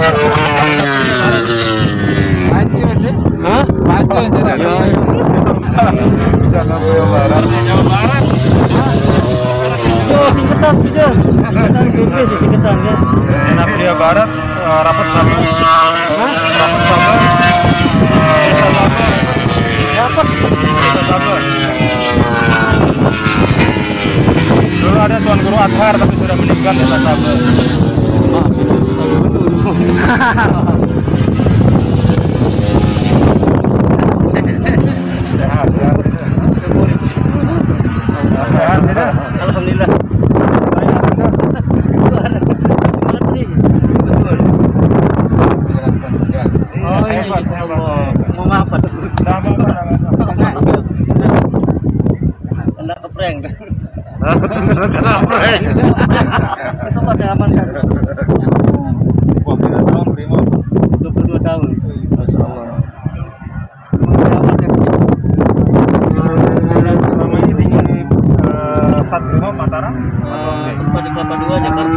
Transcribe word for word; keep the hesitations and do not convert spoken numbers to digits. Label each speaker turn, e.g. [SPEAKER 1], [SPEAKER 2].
[SPEAKER 1] Hah? Maju aja. Jawa Barat. Jawa Barat.
[SPEAKER 2] Yo, singkatan sudah. Singkatan B P sih singkatan kan.
[SPEAKER 1] Enak Jawa Barat, rapat satu.
[SPEAKER 2] Hah?
[SPEAKER 1] Rapat satu. Desa satu.
[SPEAKER 2] Dapat.
[SPEAKER 1] Desa satu. Dulu ada Tuan Guru Adhar tapi sudah meninggal Desa satu.
[SPEAKER 2] Alhamdulillah. Oh, ini mau apa? Kena keprank.
[SPEAKER 1] Kena prank.
[SPEAKER 2] Sesama aman kan?
[SPEAKER 1] Wah, berapa tahun Primo?
[SPEAKER 2] dua puluh dua tahun.
[SPEAKER 1] Masya Allah. Selama ini di uh, Sat Brimob Mataram?
[SPEAKER 2] Sempat di Kelapa Dua, Jakarta.